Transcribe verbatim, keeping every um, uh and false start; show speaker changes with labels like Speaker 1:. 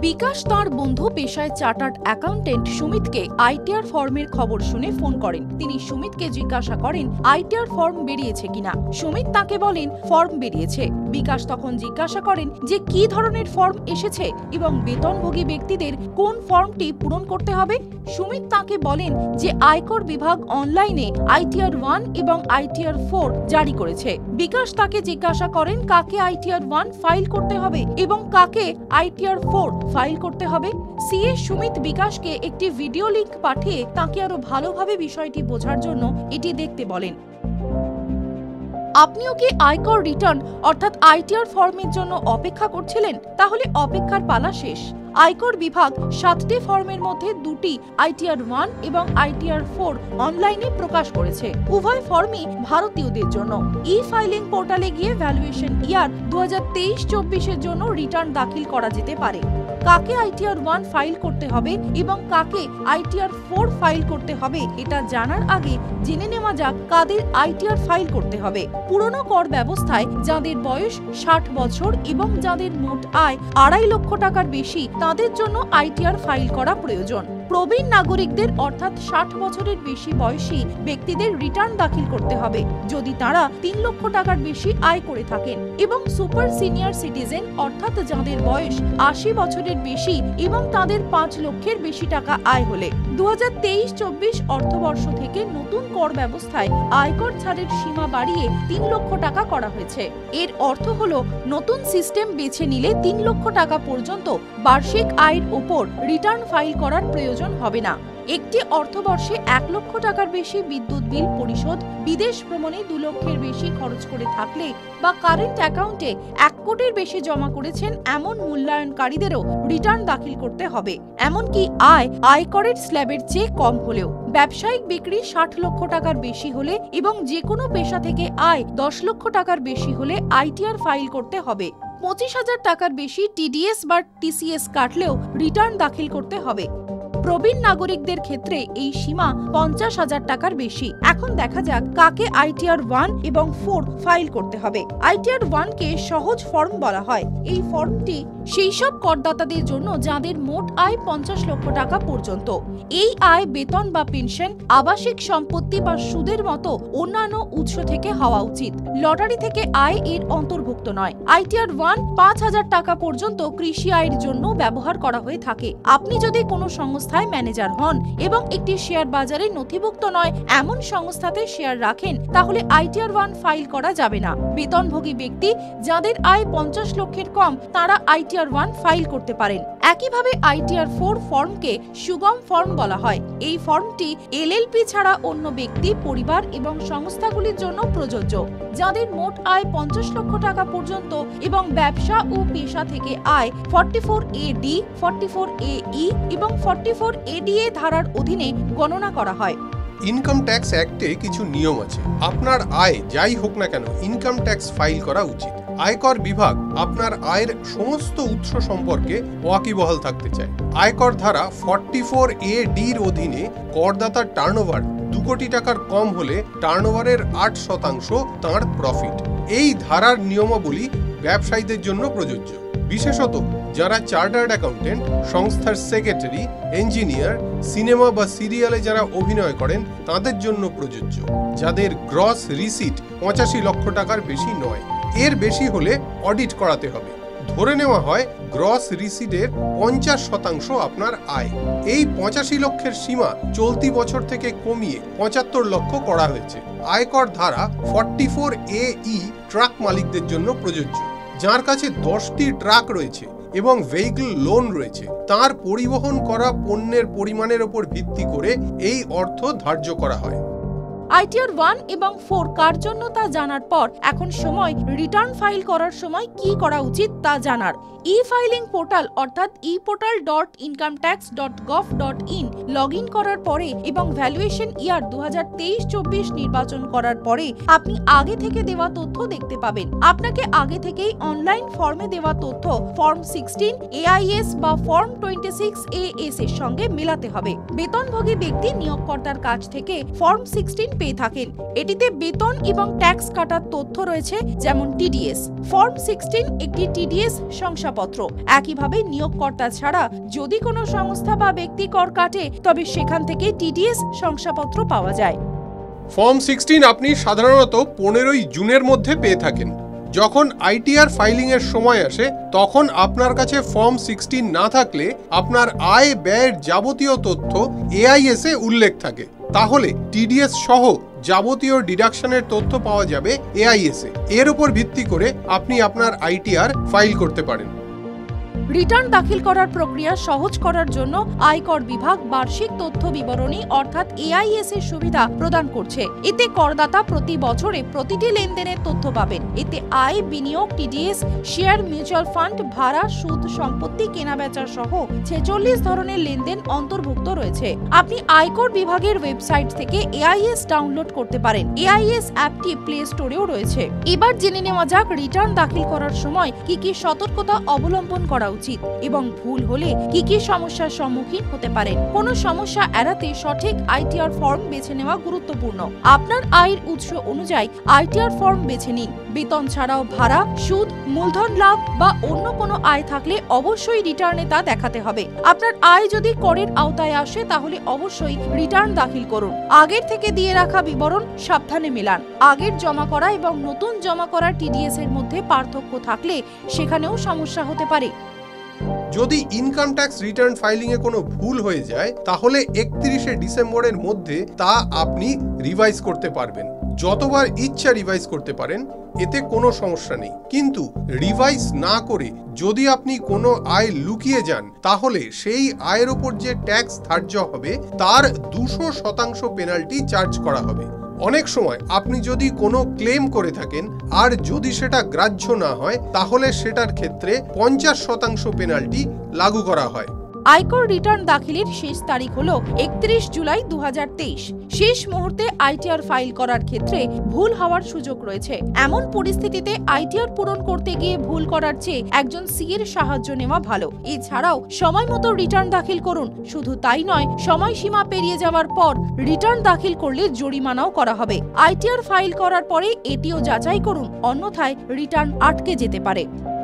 Speaker 1: বিকাশ তাঁর বন্ধু পেশায় চার্টার্ড অ্যাকাউন্টেন্ট সুমিতকে আইটিআর ফর্মের খবর শুনে ফোন করেন। তিনি সুমিতকে জিজ্ঞাসা করেন আইটিআর ফর্ম বেরিয়েছে কিনা। সুমিত তাকে বলেন ফর্ম বেরিয়েছে। বিকাশ তখন জিজ্ঞাসা করেন যে কি ধরনের ফর্ম এসেছে এবং বেতনভোগী ব্যক্তিদের কোন ফর্মটি পূরণ করতে হবে। সুমিত তাকে বলেন যে আয়কর বিভাগ অনলাইনে আইটিআর ওয়ান এবং আইটিআর ফোর জারি করেছে। বিকাশ তাকে জিজ্ঞাসা করেন কাকে আইটিআর ওয়ান ফাইল করতে হবে এবং কাকে আইটিআর ফোর ফাইল করতে হবে। সিএ সুমিত বিকাশকে একটি ভিডিও লিংক পাঠিয়ে তাকে আরো ভালোভাবে বিষয়টি বোঝার জন্য এটি দেখতে বলেন। আপনিও কি আয়কর রিটার্ন অর্থাৎ আইটিআর ফর্মের জন্য অপেক্ষা করছিলেন? তাহলে অপেক্ষার পালা শেষ। আয়কর বিভাগ সাতটি ফর্মের মধ্যে দুটি আইটিআর ওয়ান এবং আইটিআর ফোর অনলাইনে প্রকাশ করেছে। উভয় ফর্মই ভারতীয়দের জন্য। ই ফাইলিং পোর্টালে গিয়ে ভ্যালুয়েশন ইয়ার দু হাজার তেইশ চব্বিশের জন্য রিটার্ন দাখিল করা যেতে পারে। কাকে আইটিআর ওয়ান ফাইল করতে হবে এবং কাকে আইটিআর ফোর ফাইল করতে হবে এটা জানার আগে জেনে নেওয়া যাক কাদের আইটিআর ফাইল করতে হবে। পুরনো কর ব্যবস্থায় যাদের বয়স ষাট বছর এবং যাদের মোট আয় আড়াই লক্ষ টাকার বেশি তাদের জন্য আইটিআর ফাইল করা প্রয়োজন। প্রবীণ নাগরিকদের অর্থাৎ ষাট বছরের বেশি বয়সী ব্যক্তিদের রিটার্ন দাখিল করতে হবে যদি তারা তিন লক্ষ টাকার বেশি আয় করে থাকেন, এবং সুপার সিনিয়র সিটিজেন অর্থাৎ যাদের বয়স আশি বছরের বেশি এবং তাদের পাঁচ লক্ষের বেশি টাকা আয় হলে। দু হাজার তেইশ চব্বিশ অর্থবর্ষ থেকে নতুন কর ব্যবস্থায় আয়কর ছাড়ের সীমা বাড়িয়ে তিন লক্ষ টাকা করা হয়েছে। এর অর্থ হলো নতুন সিস্টেম বেছে নিলে তিন লক্ষ টাকা পর্যন্ত বার্ষিক আয়ের ওপর রিটার্ন ফাইল করার প্রয়োজন হবে না। একটি অর্থবর্ষে এক লক্ষ টাকার বেশি বিদ্যুৎ বিল পরিশোধ, বিদেশ ভ্রমণে দু লক্ষের বেশি খরচ করে থাকলে বা কারেন্ট অ্যাকাউন্টে এক কোটির বেশি জমা করেছেন এমন মূল্যায়নকারীদেরও রিটার্ন দাখিল করতে হবে। এমনকি আয় আয়করের স্ল্যাবের চেয়ে কম হলেও। ব্যবসায়িক বিক্রি ষাট লক্ষ টাকার বেশি হলে এবং যে কোনো পেশা থেকে আয় দশ লক্ষ টাকার বেশি হলে আইটিআর ফাইল করতে হবে। পঁচিশ হাজার টাকার বেশি টিডিএস বা টিসিএস কাটলেও রিটার্ন দাখিল করতে হবে। প্রবীণ নাগরিকদের ক্ষেত্রে এই সীমা পঞ্চাশ হাজার টাকার বেশি। এখন দেখা যাক কাকে আইটিআর ওয়ান এবং ফোর ফাইল করতে হবে। আইটিআর ওয়ান কে সহজ ফর্ম বলা হয়। এই ফর্মটি সেই সব করদাতাদের জন্য যাদের মোট আয় পঞ্চাশ লক্ষ টাকা পর্যন্ত। এই আয় বেতন বা পেনশন, আবাসিক সম্পত্তি বা সুদের মতো অন্যান্য উৎস থেকে হওয়া উচিত। লটারি থেকে আয় এর অন্তর্ভুক্ত নয়। আইটিআর ওয়ান পাঁচ হাজার টাকা পর্যন্ত কৃষি আয়ের জন্য ব্যবহার করা হয়ে থাকে। আপনি যদি কোনো সংস্থায় ম্যানেজার হন এবং একটি শেয়ার বাজারে নথিভুক্ত নয় এমন সংস্থাতে শেয়ার রাখেন তাহলে আইটিআর ওয়ান ফাইল করা যাবে না। বেতনভোগী ব্যক্তি যাদের আয় পঞ্চাশ লক্ষের কম তারা আইটিআর ওয়ান ফাইল করতে পারেন। একইভাবে আইটিআর ফোর ফর্মকে সুগম ফর্ম বলা হয়। এই ফর্মটি এলএলপি ছাড়া অন্য ব্যক্তি, পরিবার এবং সংস্থাগুলির জন্য প্রযোজ্য। যাদের মোট আয় পঞ্চাশ লক্ষ টাকা পর্যন্ত এবং ব্যবসা ও পেশা থেকে আয় forty four A D, forty four A E এবং forty four A D A ধারার অধীনে গণনা করা হয়।
Speaker 2: ইনকাম ট্যাক্স অ্যাক্টে কিছু নিয়ম আছে। আপনার আয় যাই হোক না কেন ইনকাম ট্যাক্স ফাইল করা উচিত। আয়কর বিভাগ আপনার আয়ের সমস্ত উৎস সম্পর্কে ওয়াকিবহাল থাকতে চায়। আয়কর ধারা ফর্টি ফোর এ ডির অধীনে করদাতার টার্নওভার দু কোটি টাকার কম হলে টার্নওভারের আট শতাংশ তাঁর প্রফিট। এই ধারার নিয়মাবলী ব্যবসায়ীদের জন্য প্রযোজ্য। বিশেষত যারা চার্টার্ড অ্যাকাউন্টেন্ট, সংস্থার সেক্রেটারি, ইঞ্জিনিয়ার, সিনেমা বা সিরিয়ালে যারা অভিনয় করেন তাদের জন্য প্রযোজ্য। যাদের গ্রস রিসিট পঁচাশি লক্ষ টাকার বেশি নয়, এর বেশি হলে অডিট করাতে হবে। ধরে নেওয়া হয় গ্রস রিসিটের পঞ্চাশ শতাংশ আপনার আয়। এই পঁচাশি লক্ষের সীমা চলতি বছর থেকে কমিয়ে পঁচাত্তর লক্ষ করা হয়েছে। আয়কর ধারা forty four A E truck মালিকদের জন্য প্রযোজ্য। যার কাছে দশটি ট্রাক রয়েছে এবং ভেহিকল লোন রয়েছে তার পরিবহন করা পণ্যের পরিমাণের উপর ভিত্তি করে এই অর্থ ধার্য করা হয়।
Speaker 1: আইটিআর ওয়ান এবং ফোর কার জন্য তা জানার পর এখন সময় রিটার্ন ফাইল করার সময় কি করা উচিত তা জানার। ই ফাইলিং পোর্টাল অর্থাৎ e portal dot income tax dot gov dot in log in করার পরে এবং ভ্যালুয়েশন ইয়ার দু হাজার তেইশ চব্বিশ নির্বাচন করার পরে আপনি আগে থেকে দেওয়া তথ্য দেখতে পাবেন। আপনাকে আগে থেকেই অনলাইন ফর্মে দেওয়া তথ্য form sixteen A I S বা form twenty six A S এর সঙ্গে মেলাতে হবে। বেতনভোগী ব্যক্তি নিয়োগকর্তার কাছ থেকে ফর্ম সিক্সটিন পেয়ে থাকেন। এটিতে বেতন এবং ট্যাক্স কাটার তথ্য রয়েছে যেমন টিডিএস। ফর্ম সিক্সটিন একটি টিডিএস শংসাপত্র। শংসাপত্র। একইভাবে নিয়োগকর্তা ছাড়া যদি কোনো সংস্থা বা ব্যক্তি কর কাটে তবে সেখান থেকে টিডিএস শংসাপত্র পাওয়া যায়।
Speaker 2: ফর্ম সিক্সটিন আপনি সাধারণত পনেরোই জুনের মধ্যে পেয়ে থাকেন। যখন আইটিআর ফাইলিং এর সময় আসে তখন আপনার কাছে ফর্ম সিক্সটিন না থাকলে আপনার আয় ব্যয়ের যাবতীয় তথ্য এআইএস এ উল্লেখ থাকে, তাহলে টিডিএস সহ যাবতীয় ডিডাকশনের তথ্য পাওয়া যাবে এআইএস এ। এর উপর ভিত্তি করে আপনি আপনার আইটিআর ফাইল করতে পারেন।
Speaker 1: রিটার্ন দাখিল করার প্রক্রিয়া সহজ করার জন্য আয়কর বিভাগ বার্ষিক তথ্য বিবরণী অর্থাৎ এআইএস এর সুবিধা প্রদান করছে। এতে করদাতা প্রতি বছরে প্রতিটি লেনদেনের তথ্য পাবেন। এতে আয়, বিনিয়োগ, টিডিএস, শেয়ার, মিউচুয়াল ফান্ড, ভাড়া, সুদ, সম্পত্তি কেনাবেচা সহ ছেচল্লিশ ধরনের লেনদেন অন্তর্ভুক্ত রয়েছে। আপনি আয়কর বিভাগের ওয়েবসাইট থেকে এআইএস ডাউনলোড করতে পারেন। এআইএস অ্যাপটি প্লে স্টোরেও রয়েছে। এবার জেনে নেওয়া যাক রিটার্ন দাখিল করার সময় কি কি সতর্কতা অবলম্বন করা উচিত এবং ভুল হলে কি কি সমস্যার সম্মুখীন হতে পারেন। কোনো সমস্যা এড়াতে সঠিক আইটিআর ফর্ম বেছে নেওয়া গুরুত্বপূর্ণ। আপনার আয়ের উৎস অনুযায়ী আইটিআর ফর্ম বেছে নিন। বেতন ছাড়াও ভাড়া, সুদ, মূলধন লাভ বা অন্য কোনো আয় থাকলে অবশ্যই রিটার্নে তা দেখাতে হবে। আপনার আয় যদি করের আওতায় আসে তাহলে অবশ্যই রিটার্ন দাখিল করুন। আগের থেকে দিয়ে রাখা বিবরণ সাবধানে মেলান। আগের জমা করা এবং নতুন জমা করা টিডিএস এর মধ্যে পার্থক্য থাকলে সেখানেও সমস্যা হতে পারে।
Speaker 2: যদি ইনকাম ট্যাক্স রিটার্ন ফাইলিং এ কোনো ভুল হয়ে যায় তাহলে একত্রিশে ডিসেম্বরের মধ্যে তা আপনি রিভাইজ করতে পারবেন। যতবার ইচ্ছা রিভাইজ করতে পারেন, এতে কোনো সমস্যা নেই। কিন্তু রিভাইজ না করে যদি আপনি কোনো আয় লুকিয়ে যান তাহলে সেই আয়ের উপর যে ট্যাক্স ধার্য হবে তার দুশো শতাংশ পেনাল্টি চার্জ করা হবে। অনেক সময় আপনি যদি কোনো ক্লেম করে থাকেন আর যদি সেটা গ্রাহ্য না হয় তাহলে সেটার ক্ষেত্রে পঞ্চাশ শতাংশ পেনাল্টি লাগু করা হয়।
Speaker 1: আয়কর রিটার্ন দাখিলের শেষ তারিখ হলো একত্রিশ জুলাই দু হাজার তেইশ। শেষ মুহূর্তে আইটিআর ফাইল করার ক্ষেত্রে ভুল হওয়ার সুযোগ রয়েছে। এমন পরিস্থিতিতে আইটিআর পূরণ করতে গিয়ে ভুল করার চেয়ে একজন সি এর সাহায্য নেওয়া ভালো। এছাড়াও সময় মতো রিটার্ন দাখিল করুন। শুধু তাই নয়, সময়সীমা পেরিয়ে যাওয়ার পর রিটার্ন দাখিল করলে জরিমানাও করা হবে। আইটিআর ফাইল করার পরে এটিও যাচাই করুন, অন্যথায় রিটার্ন আটকে যেতে পারে।